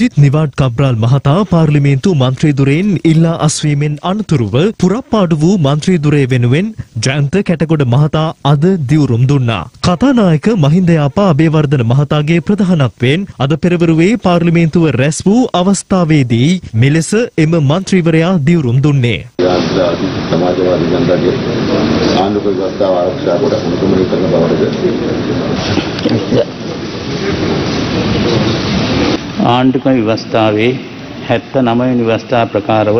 ජිත් නිවාඩ් කබ්‍රාල් මහතා පාර්ලිමේන්තු මන්ත්‍රීදුරයෙන් ඉල්ලා අස්වීමෙන් අනතුරුව පුරප්පාඩු වූ මන්ත්‍රීදුරය වෙනුවෙන් ජයන්ත කැටගොඩ මහතා අද දිවුරුම් දුන්නා. කතානායක මහින්ද යාපා අබේවර්ධන මහතාගේ ප්‍රධානත්වයෙන් අද පෙරවරුවේ පාර්ලිමේන්තුව රැස් වූ අවස්ථාවේදී මෙලෙස එම මන්ත්‍රීවරයා දිවුරුම් දුන්නේ. සමාජවාදී ජනතාවගේ ආණ්ඩුක ව්‍යවස්ථාව ආරක්ෂා කොට අනුගමනය කරන බවද ආණ්ඩුක ව්‍යවස්ථාවේ 79 වෙනි ව්‍යවස්ථා ප්‍රකාරව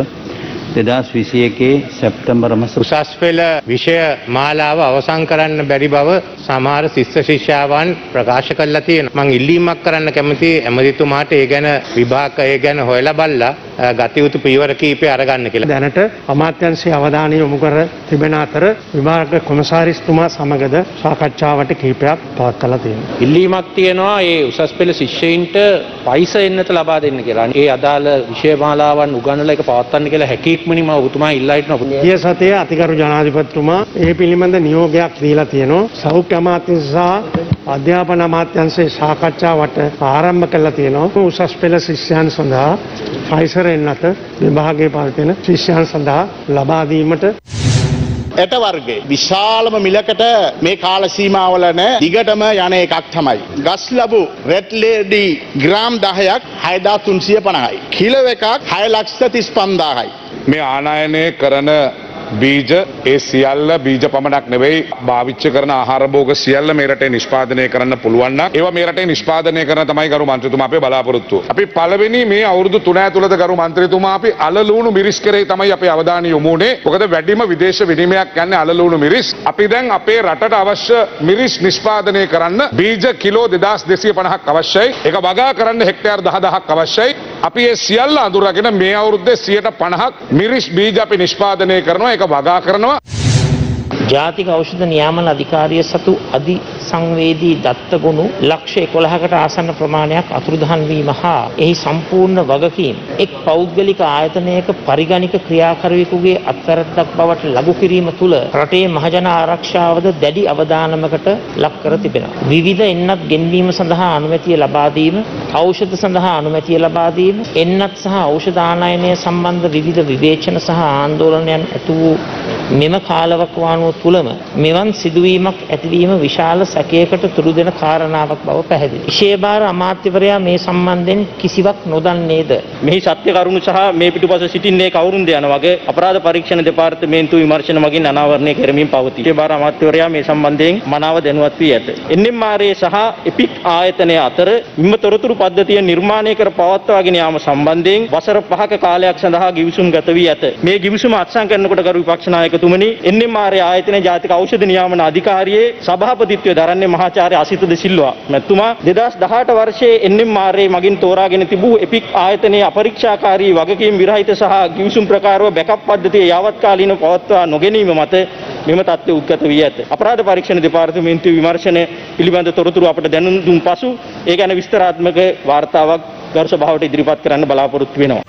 2021 සැප්තැම්බර් මාස උසස් පෙළ විෂය මාලාව අවසන් කරන්න බැරි බව සමහර ශිෂ්‍ය ශිෂ්‍යාවන් ප්‍රකාශ කළා තියෙනවා. මම ඉල්ලීමක් කරන්න කැමතියි ඇමතිතුමාට ඒ ගැන විභාග ඒ ගැන හොයලා බලලා ගත යුතු පියවර කීපය අරගන්න කියලා. දැනට අමාත්‍යාංශයේ අවධානය යොමු කර තිබෙන අතර විභාග කොමසාරිස්තුමා සමගද සාකච්ඡාවට කීපයක් පවත්වලා තියෙනවා. ඉල්ලීමක් තියෙනවා ඒ උසස් පෙළ ශිෂ්‍යයින්ට පයිස එන්නත ලබා දෙන්න කියලා. ඒ අදාළ විෂය මාලාවන් උගන්වලා ඒක පවත්වන්න කියලා හැකියක්මනින් මම ඔබතුමා ඉල්ලා හිටනවා. ගිය සතියේ අතිගරු ජනාධිපතිතුමා ඒ පිළිබඳ නියෝගයක් දීලා තියෙනවා. සෞඛ්‍ය අමාත්‍යාංශ සහ අධ්‍යාපන අමාත්‍යාංශයේ සාකච්ඡාවට ආරම්භ කළා තියෙනවා. උසස් පෙළ ශිෂ්‍යයන් සඳහා පයිසර එන්නත විභාගයේ පවතින ශිෂ්‍යයන් සඳහා ලබා දීමට ඇට වර්ගයේ විශාලම මිලකට මේ කාල සීමාවල නැ දිගටම යන එකක් තමයි. ගස් ලැබු රෙඩ් ලේඩි ග්‍රෑම් 10ක් 6350යි. කිලෝ එකක් 635000යි. මේ ආනයනය කරන බීජ ඒ සියල්ල බීජ පමණක් නෙවෙයි භාවිත කරන ආහාර භෝග සියල්ල මේ රටේ නිෂ්පාදනය කරන්න පුළුවන් නම් ඒවා මේ රටේ නිෂ්පාදනය කරන තමයි ගරු මන්ත්‍රීතුමා අපේ බලාපොරොත්තුව. අපි පළවෙනි මේ අවුරුදු 3 ඇතුළත ගරු මන්ත්‍රීතුමා අපි අලලුණු මිරිස් කරේ තමයි අපේ අවධානය යොමු වුණේ. මොකද වැඩිම විදේශ විනිමයක් යන්නේ අලලුණු මිරිස්. අපි දැන් අපේ රටට අවශ්‍ය මිරිස් නිෂ්පාදනය කරන්න බීජ කිලෝ 2250ක් අවශ්‍යයි. ඒක වගා කරන්න හෙක්ටයාර් 10000ක් අවශ්‍යයි. අපි ඒ සියල්ල අඳුරගෙන මේ අවුරුද්දේ 50%ක් මිරිස් බීජ අපි නිෂ්පාදනය කරනවා. වගා කරනවා. ජාතික ඖෂධ නියාමන අධිකාරිය සතු අධි සංවේදී දත්තගුණු ලක්ෂ 11කට ආසන්න ප්‍රමාණයක් අතුරුදහන් වීම හා එහි සම්පූර්ණ වගකීම් එක් පෞද්ගලික ආයතනයක පරිගණික ක්‍රියාකරුවෙකුගේ අත්වැරද්දක් බවට ලබු කිරීම තුළ රටේ මහජන ආරක්ෂාවද දැඩි අවධානමකට ලක් කර තිබෙනවා. විවිධ එන්නත් ගෙන්වීම සඳහා අනුමැතිය ලබා දීම, ඖෂධ සඳහා අනුමැතිය ලබා දීම, එන්නත් සහ ඖෂධ ආනයනය සම්බන්ධ විවිධ විවේචන සහ ආందోලනයන් ඇති වූ මෙම කාලවකවානුව තුළම මෙවන් සිදුවීමක් ඇතිවීම විශාල සැකයකට තුරු දෙන කාරණාවක් බව පැහැදිලි. විශේෂ අමාත්‍යවරයා මේ සම්බන්ධයෙන් කිසිවක් නොදන්නේද? මෙහි සත්‍ය කරුණු සහ මේ පිටුපස සිටින්නේ කවුරුන්ද යන වගේ අපරාධ පරීක්ෂණ දෙපාර්තමේන්තුව විමර්ශන මගින් අනාවරණය කරමින් පවතී. විශේෂ අමාත්‍යවරයා මේ සම්බන්ධයෙන් මනාව දැනුවත් වී ඇත. NMRA සහ එපික් ආයතනය අතර විම තොරතුරු පද්ධතිය නිර්මාණය කර පවත්වාගෙන යාම සම්බන්ධයෙන් වසර 5ක කාලයක් සඳහා ගිවිසුම් ගත වී ඇත. මේ ගිවිසුම අත්සන් කරනකොට ගරු විපක්ෂ නායකතුමනි NMRA ආයතනයේ ජාතික ඖෂධ නියාමන අධිකාරියේ සභාපතිත්වය දරන්නේ මහාචාර්ය අසිත ද සිල්වා මැතිතුමා 2018 වර්ෂයේ NMRA මගින් තෝරාගෙන තිබූ එපික් ආයතනයේ අපරීක්ෂාකාරී වගකීම් විරහිත සහ ගිවිසුම් ප්‍රකාරව බැකප් පද්ධතිය යාවත්කාලීනව පවත්වා නොගැනීම මත මෙම තත්ත්වය උද්ගත වී ඇත. අපරාධ පරීක්ෂණ දෙපාර්තමේන්තුවේ විමර්ශන පිළිබඳ තොරතුරු අපට දැනුම් දුන් පසු ඒ ගැන විස්තරාත්මක වාර්තාවක් ගරු සභාවට ඉදිරිපත් කරන්න බලාපොරොත්තු වෙනවා.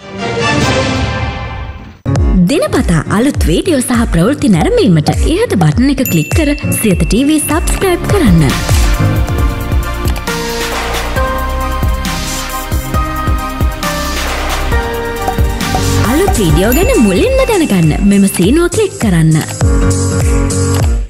දිනපතා අලුත් වීඩියෝ සහ ප්‍රවෘත්ති නැරඹීමට ඉහත බටන් එක ක්ලික් කර සියත TV සබ්ස්ක්‍රයිබ් කරන්න. අලුත් වීඩියෝ ගැන මුලින්ම දැනගන්න මෙම සීනුව ක්ලික් කරන්න.